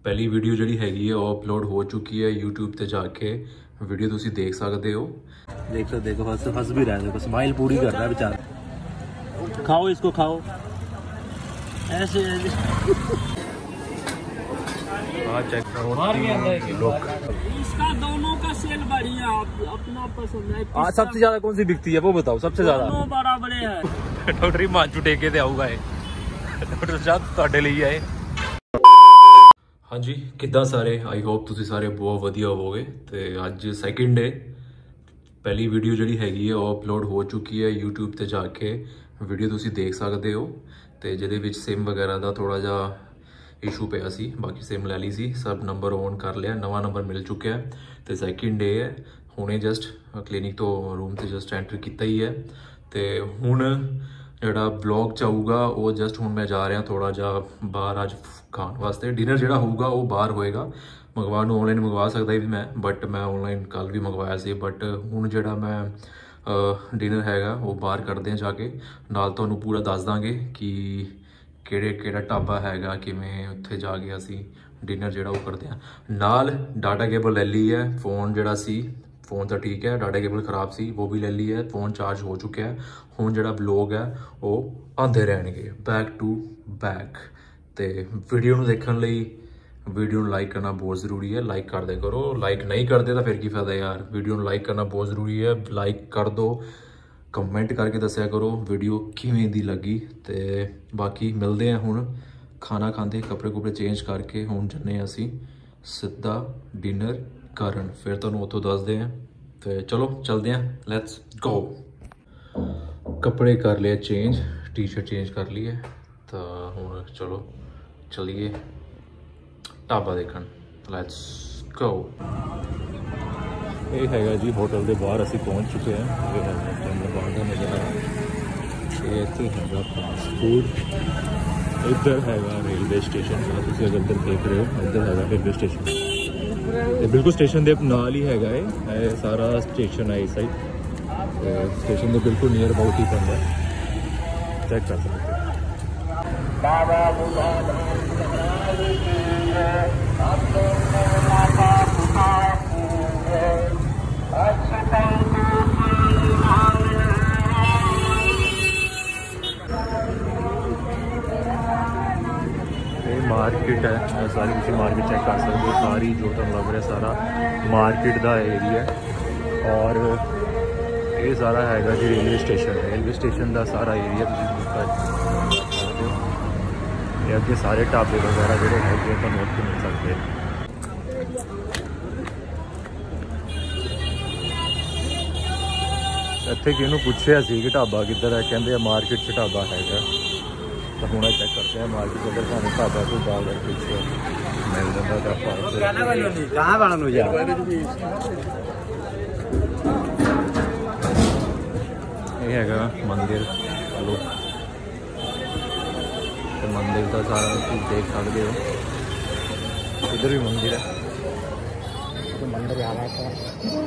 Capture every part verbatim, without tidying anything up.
पहली वीडियो जी हैगी है वो अपलोड हो चुकी है यूट्यूब पे जाके वीडियो तुसी देख सकते हो। देख सकते देखो हंस हंस भी रहा है, देखो स्माइल पूरी कर रहा है बेचारा। खाओ इसको खाओ ऐसे ऐसे। हाँ चेक करो इसका दोनों का सेल बढ़िया अपना पसंद है। हाँ सबसे ज्यादा कौन सी बिकती है वो बताओ सबसे ज्यादा? दोनों बराबरे है। डॉक्टर मांचू टेके ते आऊगा ये डॉक्टर साहब ਤੁਹਾਡੇ ਲਈ ਆਏ। हाँ जी किद्दां सारे, आई होप तुसी सारे बहुत वधिया होवोगे। ते अज सैकेंड डे पहली वीडियो जी हैगी है वो अपलोड हो चुकी है यूट्यूब ते जाके वीडियो तुसी देख सकते हो। तो जिहदे विच सिम वगैरह का थोड़ा जा इशू पिया सी, बाकी सिम लै ली सी, सब नंबर ऑन कर लिया, नवा नंबर मिल चुका है। तो सैकेंड डे है, हुणे जस्ट क्लिनिक तो रूम से जस्ट एंटर किया ही है। तो हुण जिहड़ा ब्लॉग चाहूगा वो जस्ट हुण मैं जा रहा थोड़ा जा बाहर अज खाने वास्ते। डिनर जिहड़ा होगा वो बाहर होएगा, मंगवाने ऑनलाइन मंगवा सकता ही मैं, बट मैं ऑनलाइन कल भी मंगवाया सी। बट हुण जिहड़ा मैं डिनर हैगा वो बाहर करते हैं जाके, नाल तुहानूं पूरा दस दांगे कि किहड़े किहड़ा ढाबा हैगा, किवें उत्थे जाके असीं डिनर जिहड़ा वो करते हैं। नाल डाटा केबल ले ली है, फोन जिहड़ा सी फोन तो ठीक है, डाटा केबल खराब सी वो भी ले ली है, फोन चार्ज हो चुका है। हुण जिहड़ा ब्लॉग है वो आंदे रहणगे बैक टू बैक। तो वीडियो नूं देखण लई वीडियो नूं लाइक करना बहुत ज़रूरी है, लाइक कर दे करो। लाइक नहीं करते तो फिर की फायदा यार, वीडियो नूं लाइक करना बहुत ज़रूरी है। लाइक कर दो, कमेंट करके दस्या करो वीडियो किवें दी लगी। तो बाकी मिलते हैं हुण खाना खाते, कपड़े कुपड़े चेंज करके हुण जन्ने असीं सीधा डिनर करन, फिर तुहानूं उत्थों दसदे हैं। तो चलो चलते हैं, लैट्स गो। कपड़े कर लिए चेंज, टी शर्ट चेंज कर ली है, तो हुण चलो चलिए ढाबा देखण, लैट्स गो। ये हैगा जी होटल के बाहर असीं पहुँच चुके हैं। ये है बाहर का नज़ारा, ये इत्थे हैगा फास्ट फूड। इधर हैगा रेलवे स्टेशन, तुसीं अगर इधर देख रहे हो इधर हैगा रेलवे स्टेशन। ये बिल्कुल स्टेशन के नाल ही हैगा है, सारा स्टेशन है इस साइड। स्टेशन के बिल्कुल नियर अबाउट ही पैंदा, चेक कर सकते हो। मार्केट है सारी, किसी मार्केट चेक कर सकते हो, सारी जो तुम लग रहा है सारा मार्केट का एरिया है। और ये सारा हैगा जी रेलवे स्टेशन, रेलवे स्टेशन का सारा एरिया ये अगे सारे ढाबे वगैरह जो है तो नोट मिल सकते हैं। इत्थे किहनूं पुछया सी कि ढाबा किधर है, कहते मार्केट च ढाबा हैगा। तो हूँ चेक करते हैं मार्केट के अंदर सानूं ढाबा कोई बाग कुछ मिल जाता कहाँ बना ये हैगा मंदिर। चलो तो मंदिर का सारा कुछ देख सकते हो, इधर भी मंदिर है। तो मंदिर आ रहा था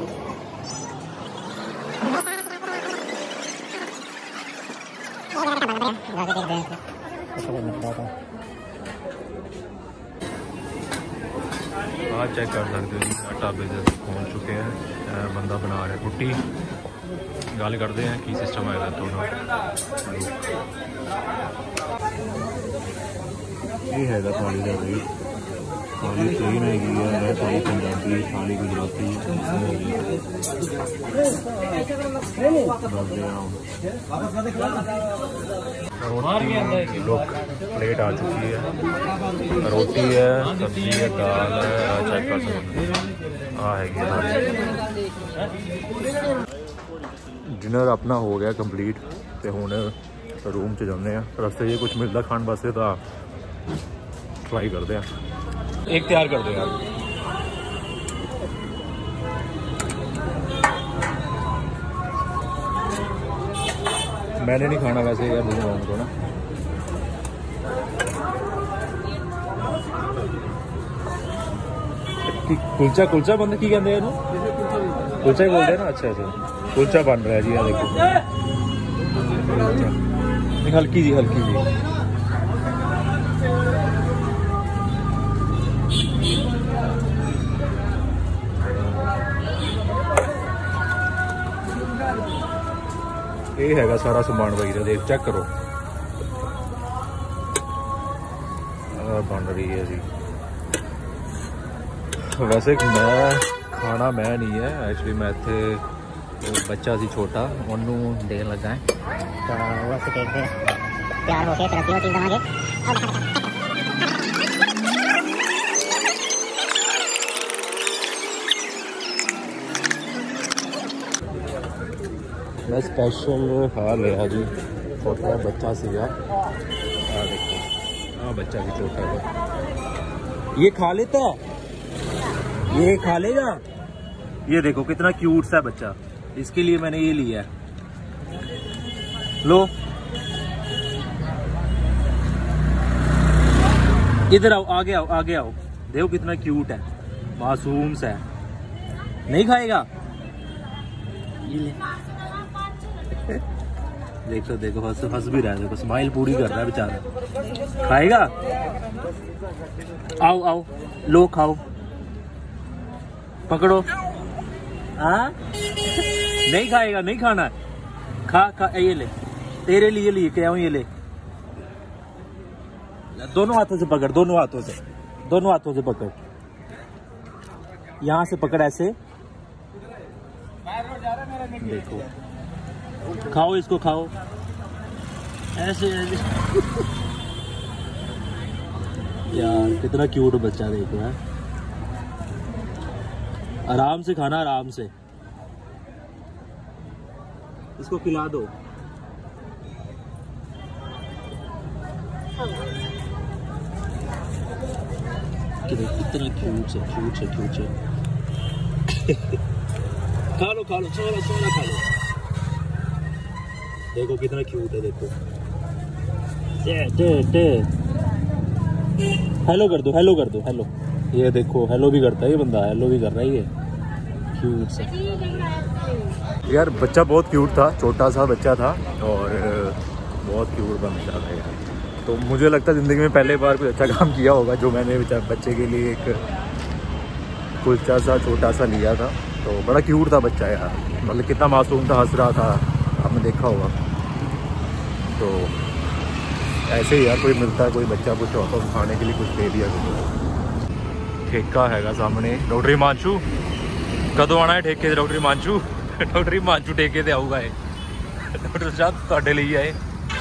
हाँ चेक कर सकते हो, ढाबे से पहुँच चुके हैं। बंदा बना रहा कुट्टी, गल करते हैं की सिस्टम है थोड़ा। ये हैगा थाली का रेट, थाली प्लेन हैगी है, थाली पंजाबी, थाली गुजराती। लोग प्लेट आ चुकी है, रोटी है, सब्जी है, दाल है, चेक कर सकते हैं। डिनर अपना हो गया कंप्लीट। तो हुण रूम च जाने हैं, रस्ते कुछ मिलता खाने वास्ते तो ट्राई करते हैं। एक तैयार करते हैं यार, मैंने नहीं खाना वैसे यार भगवान को ना। कुलचा कुलचा बंद की कहते हैं, कुलचा ही बोलते हैं ना। अच्छा अच्छा कुलचा बन रहा है जी, यहाँ देखो हल्की जी हल्की जी ये हैगा सारा समान भाई का, देख चेक करो बन रही है जी। वैसे मैं खाना मैं नहीं है एक्चुअली, मैं इतने बच्चा सी छोटा ओनू देन लगा है तो बस देखते तैयार हो के तरक्की होती जाएंगे। मैं स्पेशल हाल है जी, छोटा बच्चा सीगा, आ देखो हाँ बच्चा भी छोटा है, ये खा लेता है, ये खा लेगा। ये देखो कितना क्यूट सा बच्चा, इसके लिए मैंने ये लिया है। लो इधर आओ, आगे आओ, आगे आओ, देखो कितना क्यूट है, मासूम सा है। नहीं खाएगा, ये ले देखो देखो हंस हंस भी रहा है, देखो स्माइल पूरी कर रहा है बेचारा। खाएगा, आओ आओ लो खाओ, पकड़ो। हाँ नहीं खाएगा, नहीं खाना, खा खा, ये ले तेरे लिए लिए क्या हूँ, ये ले, दोनों हाथों से पकड़, दोनों हाथों से, दोनों हाथों से पकड़, यहाँ से पकड़ ऐसे, देखो खाओ इसको, खाओ ऐसे ऐसे। यार कितना क्यूट बच्चा देखो है, आराम से खाना, आराम से इसको खिला दो। कितना क्यूट है, क्यूट है, क्यूट है। खा लो खा लो, सोना सोना खा लो, देखो कितना क्यूट है, देखो दे दे दे, हेलो कर दो, हेलो कर दो, हेलो, ये देखो हेलो भी करता है ये बंदा, हेलो भी कर रहा है ये, क्यूट सा। यार बच्चा बहुत क्यूट था, छोटा सा बच्चा था और बहुत क्यूट बच्चा था यार। तो मुझे लगता है ज़िंदगी में पहले बार कोई अच्छा काम किया होगा जो मैंने बच्चे के लिए एक कुल्चा सा छोटा सा लिया था। तो बड़ा क्यूट था बच्चा यार, मतलब कितना मासूम था, हंस रहा था, आपने देखा होगा। तो ऐसे ही यार कोई मिलता है, कोई बच्चा कुछ होता है खाने के लिए कुछ दे दिया कुछ। ठेका हैगा सामने, डॉक्टर हिमांशु कदों आना है ठेके से? डॉक्टर हिमांशु डॉक्टर हिमांशु ठेके से आऊगा ये, डॉक्टर साहब ਤੁਹਾਡੇ ਲਈ ਆਏ।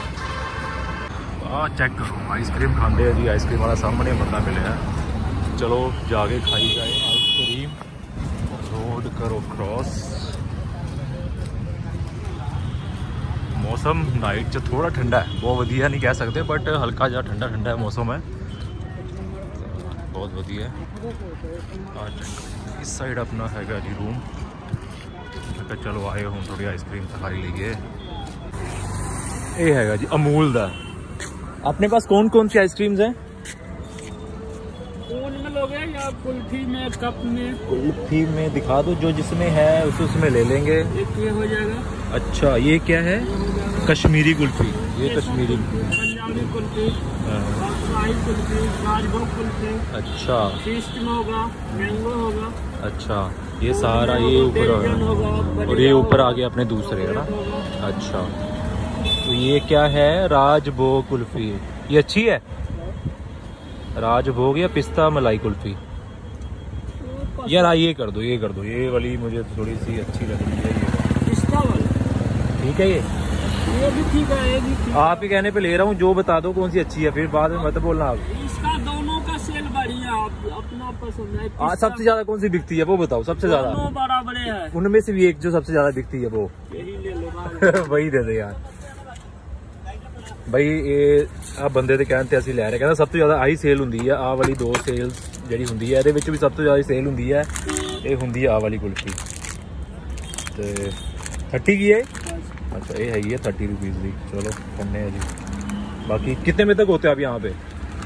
आ चेक करो आइसक्रीम खाते हैं जी, आइसक्रीम वाला सामने बंदा मिले है, चलो जाके खाई जाए आइसक्रीम। रोड करो क्रॉस, मौसम नाइट च थोड़ा ठंडा है, बहुत वधिया नहीं कह सकते बट हल्का जा ठंडा ठंडा है मौसम है, बहुत वधिया है। इस साइड अपना हैगा जी रूम, मैं चलो आए हूँ थोड़ी आइसक्रीम खा ही लीजिए। ये हैगा जी अमूल दा। अपने पास कौन कौन सी आइसक्रीम्स हैं? कौन में लोगे या कुल्फी में, कप में? कुल्फी में दिखा दो, जो जिसमें है उस उसमें ले लेंगे। एक ये हो जाएगा। अच्छा ये क्या है? कश्मीरी कुल्फी, ये कश्मीरी पंजाबी कुल्फी, शाही कुल्फी, राजभोग कुल्फी। अच्छा टेस्ट में होगा, मैंगो होगा। अच्छा ये सारा ये ऊपर होगा और ये ऊपर आ गया अपने दूसरे है ना। अच्छा तो ये क्या है? राजभोग कुल्फी, ये अच्छी है। राजभोग या पिस्ता मलाई कुल्फी? यार ये कर दो, ये कर दो, ये वाली मुझे थोड़ी सी अच्छी लग रही है, ये पिस्ता वाली ठीक है। ये ये भी ठीक है, ये भी ठीक है। आप ही कहने पे ले रहा हूँ, जो बता दो कौन सी अच्छी है, फिर बाद में मत बोलना आप। इसका दोनों का सेल बढ़िया, आप अपना पसंद है। हाँ सबसे ज्यादा कौन सी बिकती है वो बताओ, सबसे ज्यादा? दोनों बराबर है, उनमें से भी एक जो सबसे ज्यादा बिकती है वो यही ले लो। वही दे दे यार भाई। ये आ बंदे तो कहते असं लै रहे, कहना सब तो ज्यादा आई सेल होंगी है आ वाली, दो सेल जी होंगी है, ये भी सब तो ज्यादा सेल होंगी है, ये होंगी आ वाली कुल्फी। तो थर्टी की है? अच्छा ये हैगी है थर्टी रुपीज़ की। चलो करने हैं जी। बाकी कितने बजे तक होते हैं आप यहाँ पे?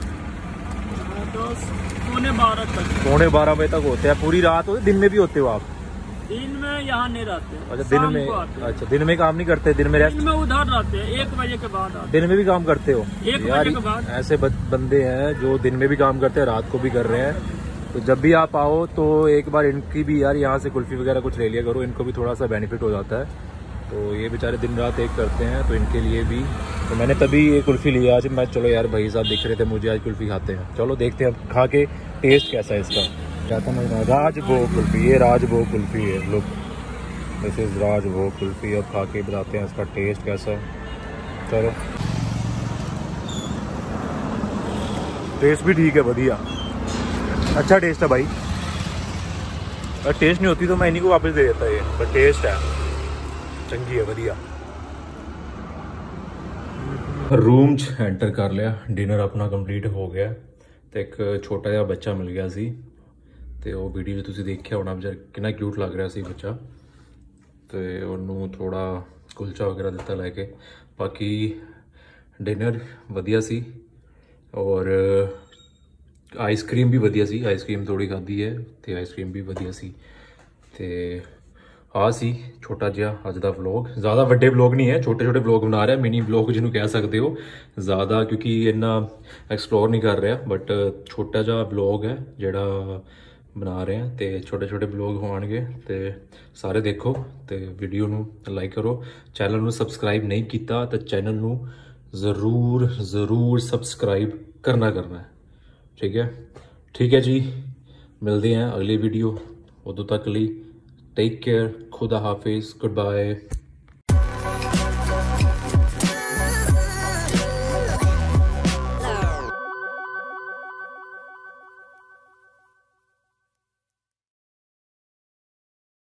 पौने बारह तक। पौने बारह बजे तक होते हैं? पूरी रात होते, दिन में भी होते हो आप? दिन में यहाँ नहीं रहते। अच्छा दिन में, अच्छा दिन में काम नहीं करते? दिन में रेस्ट? दिन में उधर रहते हैं, एक बजे के बाद आते। दिन में भी काम करते हो? एक यार बजे के बाद। ऐसे बंदे हैं जो दिन में भी काम करते हैं, रात को भी कर रहे हैं। तो जब भी आप आओ तो एक बार इनकी भी यार यहाँ से कुल्फी वगैरह कुछ ले लिया करो, इनको भी थोड़ा सा बेनिफिट हो जाता है। तो ये बेचारे दिन रात एक करते हैं, तो इनके लिए भी तो मैंने तभी ये कुल्फ़ी लिया आज। मैं चलो यार भाई साहब दिख रहे थे मुझे, आज कुल्फ़ी खाते हैं। चलो देखते हैं खा के टेस्ट कैसा है इसका। क्या समझ में राजभोग कुल्फ़ी, ये राजभोग कुल्फ़ी है। Look this is Rajbhog kulfi. अब खा के बताते हैं इसका टेस्ट कैसा है। चलो टेस्ट भी ठीक है, बढ़िया अच्छा टेस्ट है भाई। अगर टेस्ट नहीं होती तो मैं इन्हीं को वापस दे देता ये, पर टेस्ट है चंगी है, बढ़िया। रूम च एंटर कर लिया, डिनर अपना कंप्लीट हो गया। तो एक छोटा जिहा बच्चा मिल गया सी, तो वो वीडियो तुसीं देखिया होना बेचारा कितना क्यूट लग रहा सी बच्चा। तो उन्होंने थोड़ा कुलचा वगैरह दिता लैके। बाकी डिनर वधिया सी और आइसक्रीम भी वधिया सी। आइसक्रीम थोड़ी खाधी है तो आइसक्रीम भी वधिया सी। ते आ सी छोटा जिहा अज दा व्लॉग। ज़्यादा वड्डे व्लॉग नहीं है, छोटे छोटे व्लॉग बना रहा, मिनी व्लॉग जिन्होंने कह सकते हो। ज़्यादा क्योंकि इन्ना एक्सप्लोर नहीं कर रहा, बट छोटा जिहा व्लॉग है जिहड़ा बना रहे हैं। तो छोटे छोटे व्लॉग होणगे तो सारे देखो। तो वीडियो नू लाइक करो, चैनल नू सबसक्राइब नहीं किया तो चैनल नू ज़रूर ज़रूर सबसक्राइब करना करना है, ठीक है। ठीक है जी, मिलते हैं अगली वीडियो। उदों तक लिए टेक केयर, खुदा हाफिज़, गुड बाय।